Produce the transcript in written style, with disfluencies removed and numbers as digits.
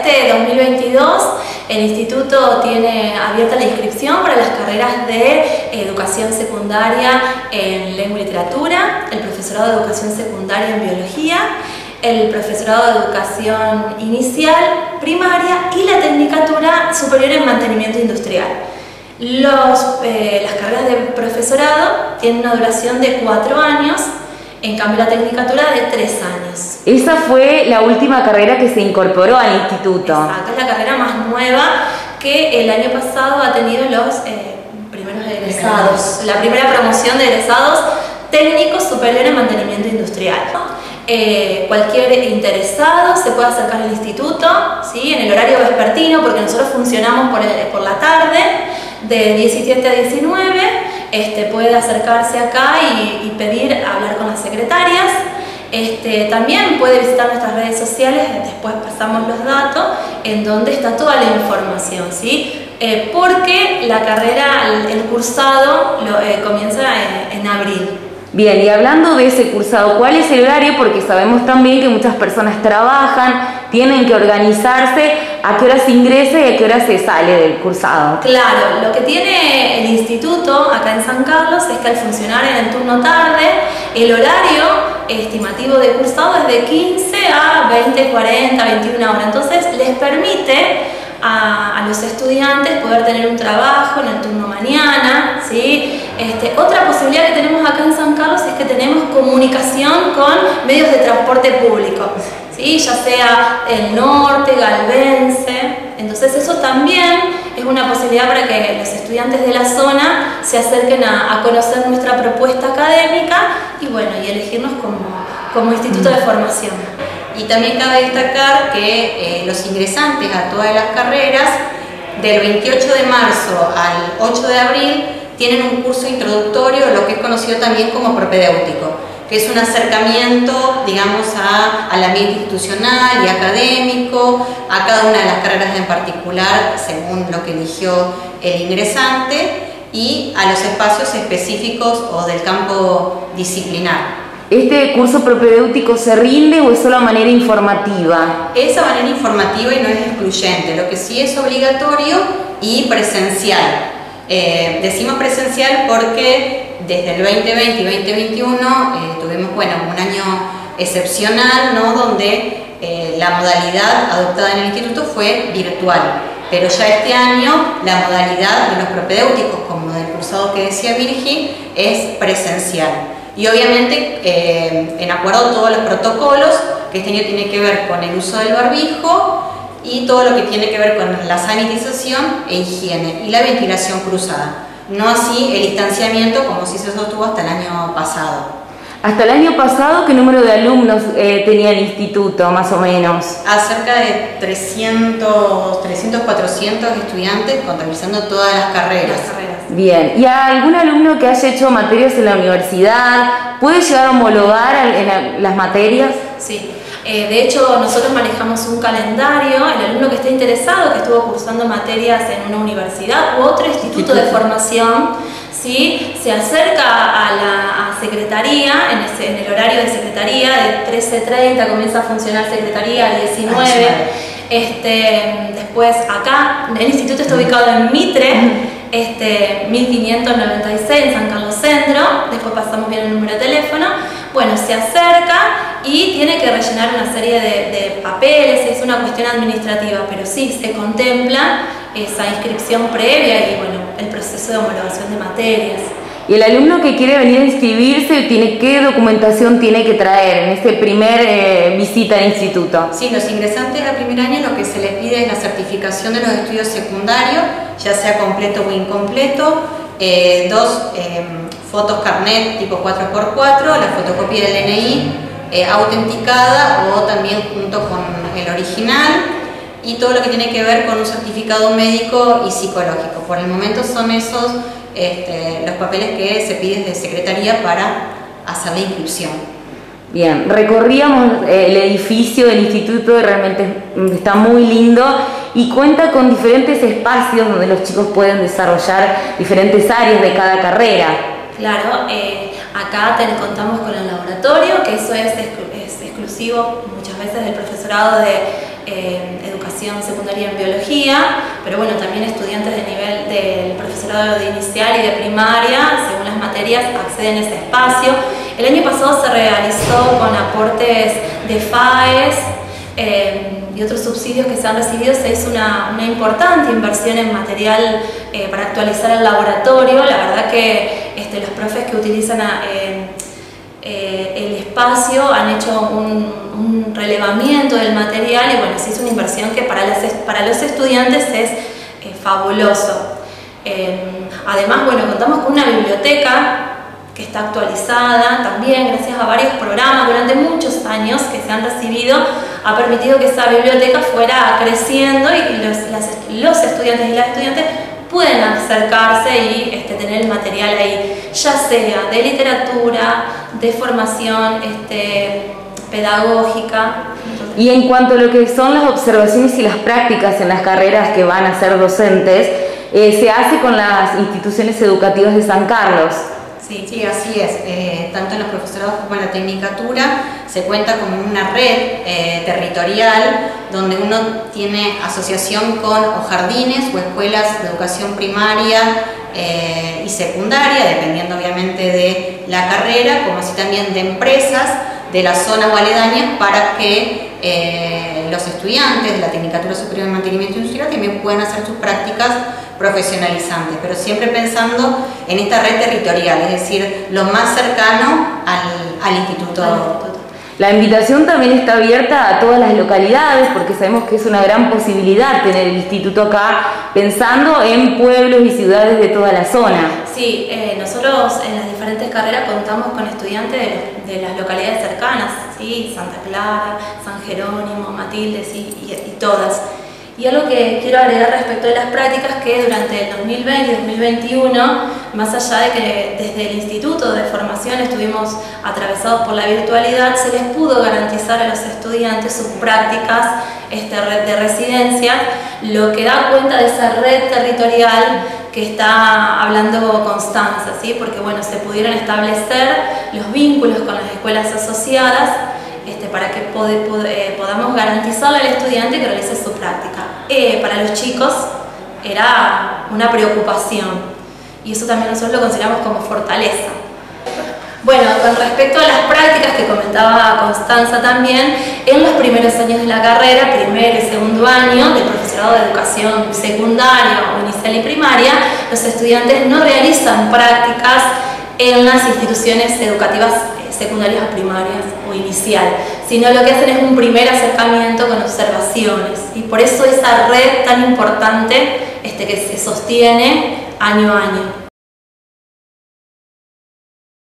este 2022 el instituto tiene abierta la inscripción para las carreras de educación secundaria en lengua y literatura, el profesorado de educación secundaria en biología, el profesorado de educación inicial, primaria y la tecnicatura superior en mantenimiento industrial. Las carreras de profesorado tienen una duración de 4 años, en cambio la tecnicatura de 3 años. Esa fue la última carrera que se incorporó al instituto. Exacto, es la carrera más nueva que el año pasado ha tenido los primeros egresados, la primera promoción de egresados técnicos superior en mantenimiento industrial. Cualquier interesado se puede acercar al instituto, ¿sí? En el horario vespertino, porque nosotros funcionamos por la tarde, de 17 a 19, puede acercarse acá y pedir hablar con las secretarias. También puede visitar nuestras redes sociales, después pasamos los datos, en donde está toda la información, ¿sí? Porque la carrera, el cursado, comienza en abril. Bien, y hablando de ese cursado, ¿cuál es el horario? Porque sabemos también que muchas personas trabajan, tienen que organizarse, ¿a qué hora se ingresa y a qué hora se sale del cursado? Claro, lo que tiene el instituto acá en San Carlos es que al funcionar en el turno tarde, el horario estimativo de cursado es de 15 a 20, 40, 21 horas. Entonces les permite a los estudiantes poder tener un trabajo en el turno mañana, ¿sí? Otra posibilidad que tenemos acá en San Carlos es que tenemos comunicación con medios de transporte público, ¿sí? Ya sea el norte, galvense. Entonces eso también es una posibilidad para que los estudiantes de la zona se acerquen a conocer nuestra propuesta académica y bueno, y elegirnos como instituto de formación. Y también cabe destacar que los ingresantes a todas las carreras, del 28 de marzo al 8 de abril, tienen un curso introductorio, lo que es conocido también como propedéutico, que es un acercamiento, digamos, al ambiente institucional y académico, a cada una de las carreras en particular, según lo que eligió el ingresante, y a los espacios específicos o del campo disciplinar. ¿Este curso propedéutico se rinde o es solo a manera informativa? Es a manera informativa y no es excluyente, lo que sí es obligatorio y presencial. Decimos presencial porque desde el 2020 y 2021 tuvimos un año excepcional, ¿no? Donde la modalidad adoptada en el instituto fue virtual, pero ya este año la modalidad de los propedéuticos, como del cursado que decía Virgi, es presencial. Y obviamente en acuerdo a todos los protocolos, que este año tiene que ver con el uso del barbijo y todo lo que tiene que ver con la sanitización e higiene y la ventilación cruzada. No así el distanciamiento como si se sostuvo hasta el año pasado. Hasta el año pasado, ¿qué número de alumnos tenía el instituto, más o menos? A cerca de 300, 400 estudiantes, contabilizando todas las carreras. Bien, ¿y a algún alumno que haya hecho materias en la universidad puede llegar a homologar en las materias? Sí, de hecho nosotros manejamos un calendario. El alumno que esté interesado, que estuvo cursando materias en una universidad u otro instituto de formación, ¿sí? Se acerca a la secretaría, en el horario de secretaría, de 13:30 comienza a funcionar secretaría, a 19. Después acá, el instituto está ubicado en Mitre, 1596 en San Carlos Centro. Después pasamos bien el número de teléfono. Bueno, se acerca y tiene que rellenar una serie de papeles, es una cuestión administrativa, pero sí se contempla esa inscripción previa y bueno, el proceso de homologación de materias. Y el alumno que quiere venir a inscribirse, ¿qué documentación tiene que traer en este primer visita al instituto? Sí, los ingresantes al primer año lo que se les pide es la certificación de los estudios secundarios, ya sea completo o incompleto, 2 fotos carnet tipo 4x4, la fotocopia del DNI autenticada o también junto con el original, y todo lo que tiene que ver con un certificado médico y psicológico. Por el momento son esos los papeles que se piden de secretaría para hacer la inscripción. Bien, recorríamos el edificio del instituto y realmente está muy lindo y cuenta con diferentes espacios donde los chicos pueden desarrollar diferentes áreas de cada carrera. Claro, acá contamos con el laboratorio, que eso es exclusivo muchas veces del profesorado de educación formación secundaria en biología, pero bueno, también estudiantes de nivel del profesorado de inicial y de primaria, según las materias, acceden a ese espacio. El año pasado se realizó con aportes de FAES y otros subsidios que se han recibido. Se hizo una importante inversión en material para actualizar el laboratorio. La verdad que los profes que utilizan el espacio han hecho un relevamiento del material y bueno, se hizo una inversión que para los estudiantes es fabuloso. Además, bueno, contamos con una biblioteca que está actualizada también gracias a varios programas durante muchos años que se han recibido. Ha permitido que esa biblioteca fuera creciendo y los estudiantes y las estudiantes pueden acercarse y tener el material ahí, ya sea de literatura, de formación pedagógica. Y en cuanto a lo que son las observaciones y las prácticas en las carreras que van a ser docentes, se hace con las instituciones educativas de San Carlos. Sí, así es. Tanto en los profesorados como en la tecnicatura se cuenta con una red territorial donde uno tiene asociación con o jardines o escuelas de educación primaria y secundaria, dependiendo obviamente de la carrera, como así también de empresas de la zona o aledañas para que los estudiantes de la Tecnicatura Superior de Mantenimiento Industrial también puedan hacer sus prácticas profesionalizantes, pero siempre pensando en esta red territorial, es decir, lo más cercano al instituto. La invitación también está abierta a todas las localidades porque sabemos que es una gran posibilidad tener el instituto acá, pensando en pueblos y ciudades de toda la zona. Sí, nosotros en las diferentes carreras contamos con estudiantes de las localidades cercanas, ¿sí? Santa Clara, San Jerónimo, Matilde, ¿sí? y todas. Y algo que quiero agregar respecto de las prácticas, que durante el 2020 y 2021, más allá de que desde el Instituto de Formación estuvimos atravesados por la virtualidad, se les pudo garantizar a los estudiantes sus prácticas de residencia, lo que da cuenta de esa red territorial que está hablando Constanza, ¿sí? Porque bueno, se pudieron establecer los vínculos con las escuelas asociadas para que podamos garantizarle al estudiante que realice su práctica. Para los chicos era una preocupación y eso también nosotros lo consideramos como fortaleza. Bueno, con respecto a las prácticas que comentaba Constanza también, en los primeros años de la carrera, primer y segundo año del profesorado de educación secundaria o inicial y primaria, los estudiantes no realizan prácticas en las instituciones educativas secundarias o primarias o inicial, sino lo que hacen es un primer acercamiento con observaciones y por eso esa red tan importante que se sostiene año a año.